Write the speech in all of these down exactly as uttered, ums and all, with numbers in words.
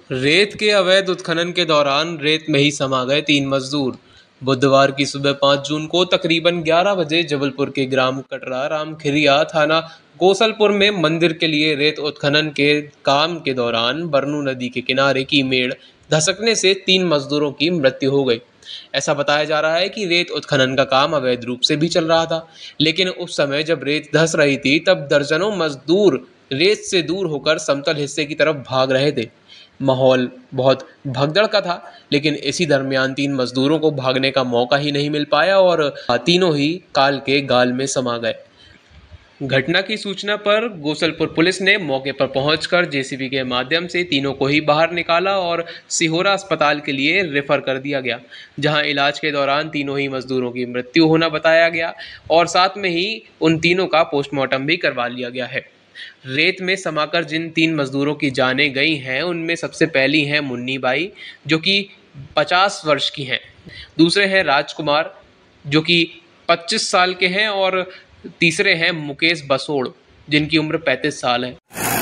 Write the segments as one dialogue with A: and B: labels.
A: रेत के अवैध उत्खनन के दौरान रेत में ही समा गए तीन मजदूर। बुधवार की सुबह पाँच जून को तकरीबन ग्यारह बजे जबलपुर के ग्राम कटरा रामखिरिया थाना गोसलपुर में मंदिर के लिए रेत उत्खनन के काम के दौरान बरनू नदी के किनारे की मेड़ धसकने से तीन मजदूरों की मृत्यु हो गई। ऐसा बताया जा रहा है कि रेत उत्खनन का काम अवैध रूप से भी चल रहा था, लेकिन उस समय जब रेत धस रही थी तब दर्जनों मजदूर रेत से दूर होकर समतल हिस्से की तरफ भाग रहे थे। माहौल बहुत भगदड़ का था, लेकिन इसी दरमियान तीन मजदूरों को भागने का मौका ही नहीं मिल पाया और तीनों ही काल के गाल में समा गए। घटना की सूचना पर गोसलपुर पुलिस ने मौके पर पहुंचकर जेसीबी के माध्यम से तीनों को ही बाहर निकाला और सिहोरा अस्पताल के लिए रेफर कर दिया गया, जहां इलाज के दौरान तीनों ही मजदूरों की मृत्यु होना बताया गया और साथ में ही उन तीनों का पोस्टमार्टम भी करवा लिया गया है। रेत में समाकर जिन तीन मजदूरों की जानें गई हैं उनमें सबसे पहली हैं मुन्नी बाई, जो कि पचास वर्ष की हैं। दूसरे हैं राजकुमार, जो कि पच्चीस साल के हैं, और तीसरे हैं मुकेश बसोड़, जिनकी उम्र पैंतीस साल है।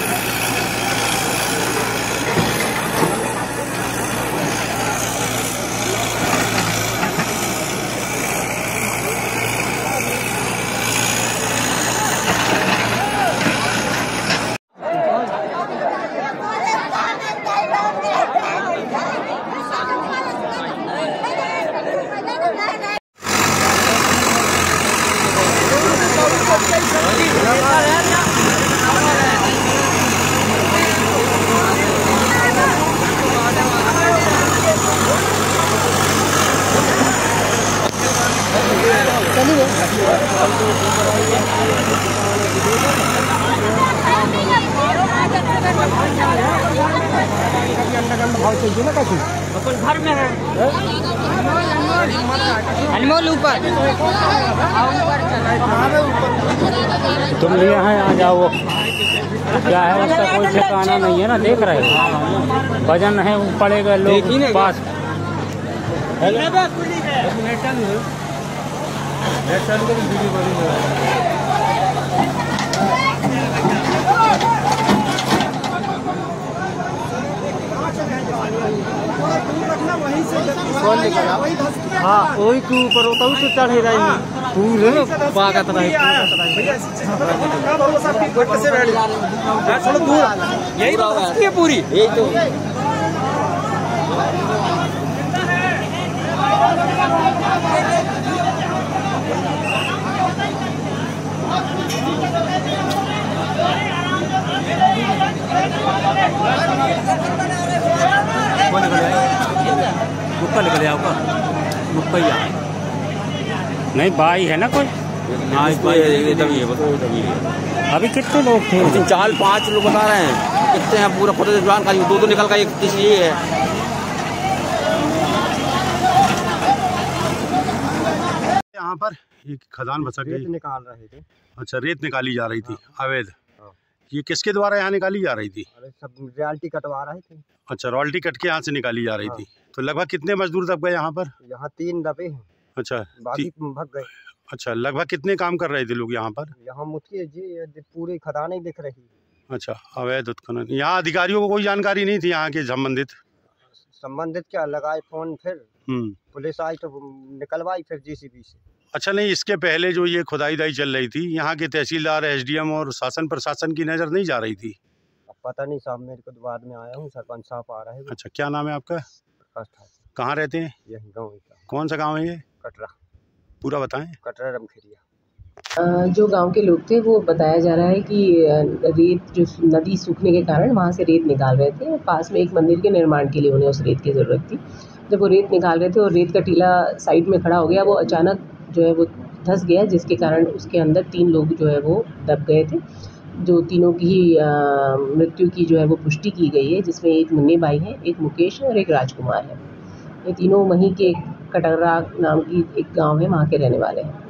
B: अपन घर में है अनमोल ऊपर तुम लिए हैं, आ जाओ। क्या है इसका कोई ठिकाना नहीं है ना, देख रहे हो वजन है पड़ेगा लोग पास। हाँ वही के ऊपर होता हूँ तो चढ़े रही पूरे पागत रही यही पूरी यही तो मुक्का निकल जाओगा मुक्का नहीं बाई है ना कोई अभी कितने लोग थे?
C: चार पांच लोग बता रहे हैं, कितने हैं पूरा पता जवान का दो दो निकल का एक ये है।
D: यहाँ पर एक खदान बसक गई,
E: निकाल रहे थे।
D: अच्छा, रेत निकाली जा रही थी अवैध। ये किसके द्वारा यहाँ निकाली जा रही थी?
E: अरे सब रॉयल्टी कटवा रहे थे।
D: अच्छा, रॉयल्टी कट के यहाँ से निकाली जा रही थी। तो लगभग कितने मजदूर दब गए यहाँ पर?
E: यहाँ तीन दबे हैं।
D: अच्छा,
E: बाकी भाग गए।
D: अच्छा, लगभग कितने काम कर रहे थे लोग यहाँ पर?
E: यहाँ मुझे जी पूरी खदानें दिख रही।
D: अच्छा, अवैध उत्खनन। यहाँ अधिकारियों को कोई जानकारी नहीं थी यहाँ के संबंधित?
E: संबंधित क्या लगाए फोन, फिर पुलिस आई तो निकलवाई फिर जेसीबी से।
D: अच्छा, नहीं इसके पहले जो ये खुदाई दाई चल रही थी, यहाँ के तहसीलदार, एसडीएम और शासन प्रशासन की नज़र नहीं जा रही थी?
E: अब पता नहीं साहब, मेरे को तो बाद में आया हूँ, सरपंच साहब आ रहे हैं।
D: अच्छा, क्या नाम है आपका?
E: प्रकाश ठाकुर।
D: कहाँ रहते हैं?
E: यही गाँव का।
D: कौन सा गाँव है ये?
E: कटरा।
D: पूरा बताएं।
E: कटरा रामखिरिया।
F: जो गांव के लोग थे वो बताया जा रहा है कि रेत जो नदी सूखने के कारण वहाँ से रेत निकाल रहे थे। पास में एक मंदिर के निर्माण के लिए उन्हें उस रेत की ज़रूरत थी। जब वो रेत निकाल रहे थे और रेत का टीला साइड में खड़ा हो गया, वो अचानक जो है वो धंस गया, जिसके कारण उसके अंदर तीन लोग जो है वो दब गए थे। जो तीनों की मृत्यु की जो है वो पुष्टि की गई है, जिसमें एक मुन्नी बाई है, एक मुकेश है और एक राजकुमार है। ये तीनों वहीं के कटरा नाम की एक गाँव है, वहाँ के रहने वाले हैं।